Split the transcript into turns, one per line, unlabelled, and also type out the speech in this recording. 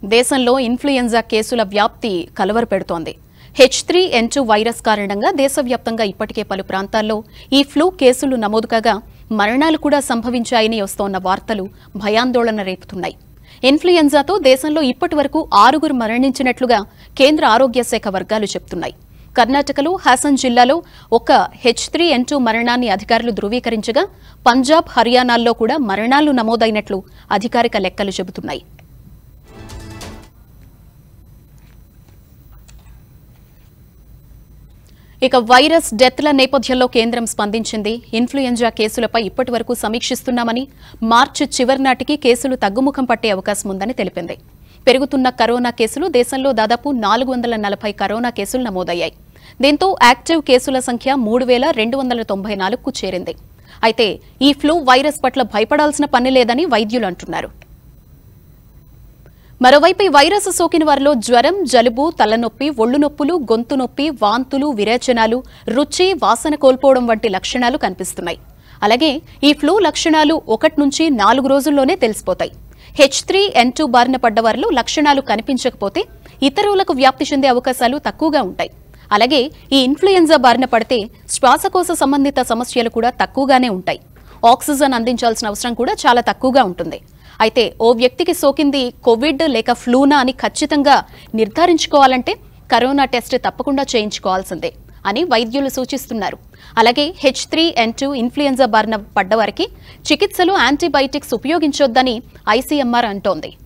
దేశంలో ఇన్ఫ్లుయెంజా కేసుల వ్యాప్తి కలవరపెడుతోంది. H3N2 వైరస్ కారణంగా దేశవ్యాప్తంగా ఇప్పటికే పలు ప్రాంతాల్లో ఈ ఫ్లూ కేసులు నమోదు కాగా మరణాలు కూడా సంభవించాయని వస్తోన్న వార్తలు భయాందోళన రేపుతున్నాయి. ఇన్ఫ్లుయెంజాతో దేశంలో ఇప్పటివరకు 6 మరణించినట్లుగా కేంద్ర ఆరోగ్య శాఖ వర్గాలు చెబుతున్నాయి. కర్ణాటకలో హాసన్ జిల్లాలో ఒక H3N2 మరణాన్ని అధికారులు ధృవీకరించగా పంజాబ్, హర్యానాల్లో కూడా మరణాలు నమోదైనట్లు అధికారిక లెక్కలు చెబుతున్నాయి. ఇక వైరస్ డెత్ల నేపథ్యంలో కేంద్రం స్పందించింది. ఇన్ఫ్లుయెంజా కేసులపై ఇప్పటివరకు సమీక్షిస్తున్నామని, మార్చి చివరి నాటికి కేసులు తగ్గుముఖం పట్టే అవకాశం ఉందని తెలిపింది. పెరుగుతున్న కరోనా కేసులు దేశంలో దాదాపు 440 కరోనా కేసులు నమోదయ్యాయి. దీంతో యాక్టివ్ కేసుల సంఖ్య 3294కు చేరింది. అయితే ఈ ఫ్లూ వైరస్ పట్ల భయపడాల్సిన పని లేదని వైద్యులు అంటున్నారు. మరోవైపు ఈ వైరస్ సోకిన వారిలో జ్వరం, జలుబు, తలనొప్పి, ఒళ్ళు నొప్పులు, గొంతు నొప్పి, వాంతులు, విరేచనాలు, రుచి, వాసన కోల్పోవడం వంటి లక్షణాలు కనిపిస్తున్నాయి. అలాగే ఈ ఫ్లూ లక్షణాలు 1 నుంచి 4 రోజుల్లోనే తెలిసిపోతాయి. H3N2 బారిన పడ్డ వారిలో లక్షణాలు కనిపించకపోతే ఇతరులకు వ్యాప్తి చెందే అవకాశాలు తక్కువగా ఉంటాయి. అలాగే ఈ ఇన్ఫ్లుయెంజా బారిన పడితే శ్వాసకోశ సంబంధిత సమస్యలు కూడా తక్కువగానే ఉంటాయి. ఆక్సిజన్ అందించాల్సిన అవసరం కూడా చాలా తక్కువగా ఉంటుంది. అయితే ఓ వ్యక్తికి సోకింది కోవిడ్ లేక ఫ్లూనా అని ఖచ్చితంగా నిర్ధారించుకోవాలంటే కరోనా టెస్ట్ తప్పకుండా చేయించుకోవాల్సిందే అని వైద్యులు సూచిస్తున్నారు. అలాగే H3N2 ఇన్ఫ్లుయెంజా బారిన పడ్డవారికి చికిత్సలో యాంటీబయాటిక్స్ ఉపయోగించొద్దని ICMR అంటోంది.